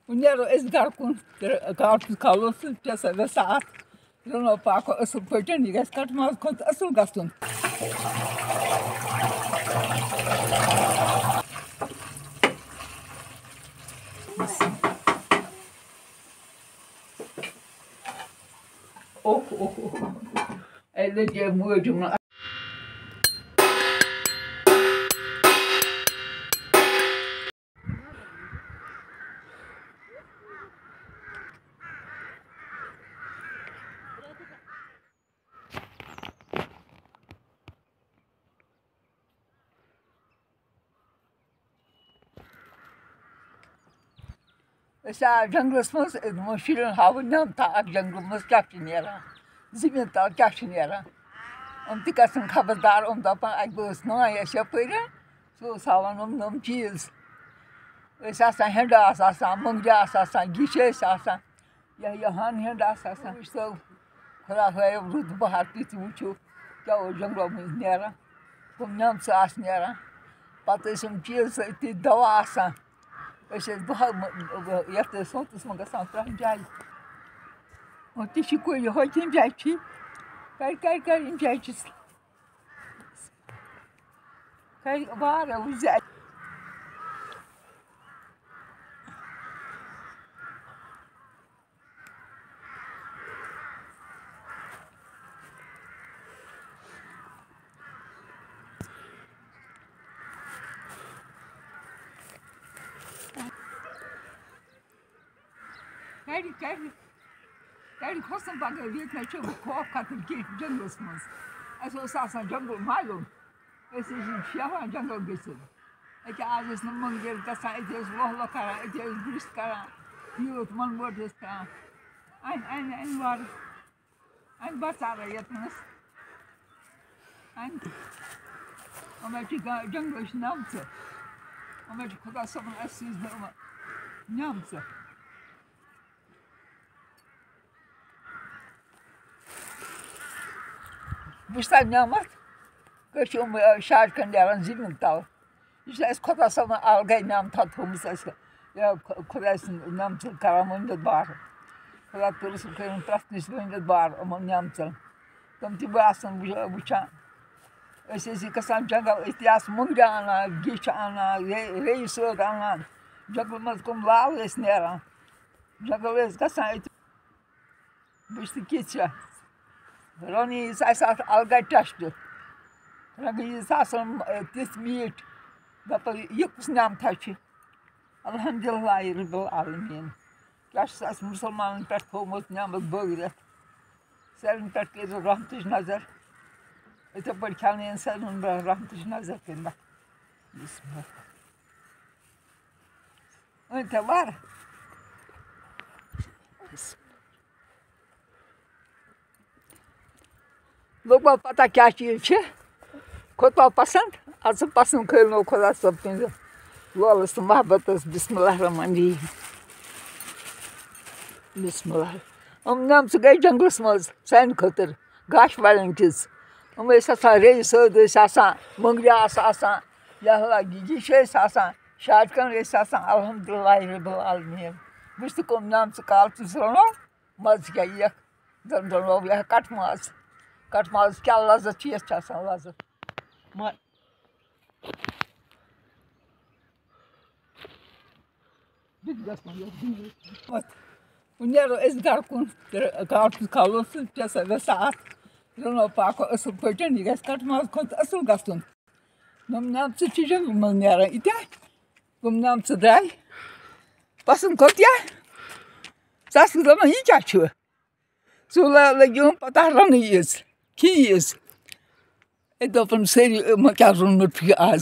Narrow अस घर कुन ख़ालो सा अत रनो पाको असल पे यह गस कट माज खुद असल गसन मोजूम जंगलस मज शुरन हावन नमता जंगल मज क्या नान जमीन तल क्या नान तन खबरदार दपान अ बस नाय यपर सह हावान नम चीज हेंड मंगजा गिश यह हन हेंड सब खुदा हव रुद बहार तुत वो क्या जंगलों मज नान तम नमच नान पे चीज अति दवा यथ सोतस मे ग प्रहन जाए तह यह कम जाए कर जाए वार जाए कड़ी खोसन बगैर ये खौफ खतन कह जंगलस मज जंगल मालूम शेवान जंगल गि आज मंगेर गसान वह करान गुस करान यूथ मन वोट करान अन वार अन बचारा यतनस अन जंगल नमच खुदा सबन नमच वुचा नमत शाजकन नान जमीन तल यह खुदा सबन अलग नमता थोमुत खुदा नमत करान वनित बार खुदा तस प्रथ नश वनित बार यमन नमचन तम तसान वुचान गसान जंगल अति मंगजा अनान गिश अनान रेई सद अनान जंगल मज कम लाल नान जंगल गसान वुच कित रन यीज अलग टेस्ट रंग यीज तिथ मीठ दप यह कुछ नमता 𝐻𝐴𝐺𝐴 क्या मुसलमान पे थोमुत नमत बगरत सारे पे कर रहमत नजर इथे पे खेन सारे रहमत नजर कर वार लोग पता क्या चीज़ खुदा पसंद आज पसंद खलो खुदा सब तुंद लोलस तो मोहब्बत बिस्मिल्लाहिर्रहमानिर्रहीम बिस्मिल्लाह नमच गई जंगलस मज सान खतर गाश वालन टिज रेई सद मंगजा यह गिश शाजकन अल्हम्दुलिल्लाह वुच तो कम नमच काल तुस रनो मज क्या यह यह कट माज क्या लज़त यथ लज़त नेरो अस घर कुन ख़ालो सा अत रनो पाको असल पे यह गस कट माज खुद असल गसन नम नमच जंगल मज नान इत्या तम नमच द्राय पसंद खोत दपान यह क्या लगे पता रन यीज खीज दोपन सारी क्या रोनमुत आज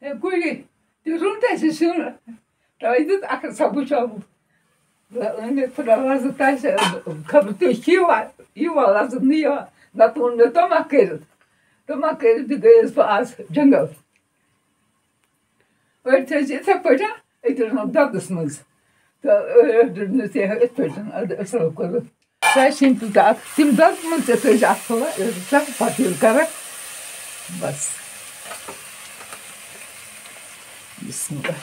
Guri, die runde is schon. Da ist es auch so gut schon. Und ich für das das kann du hier das nie da tun wir da machen. Da machen die das für as jungle. Und das ist ja bitte. Ich das noch das muss. Da das ist bitte also gut. Da sind du da. Tim das muss das ist auch so. Das passiert gerade. Was? بسم الله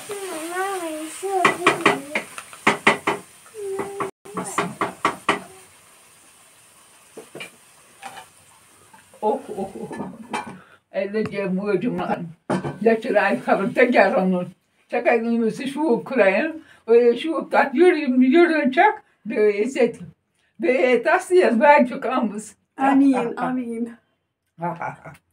Elinde muğucuman. Yaşıray kabırta geranın. Çakayımızı şu kurayın. Öyle şu kat yürüyün çak. Böyle set. Böyle tasdiyaz ben çok amız. Amin, amin. Ha ha ha.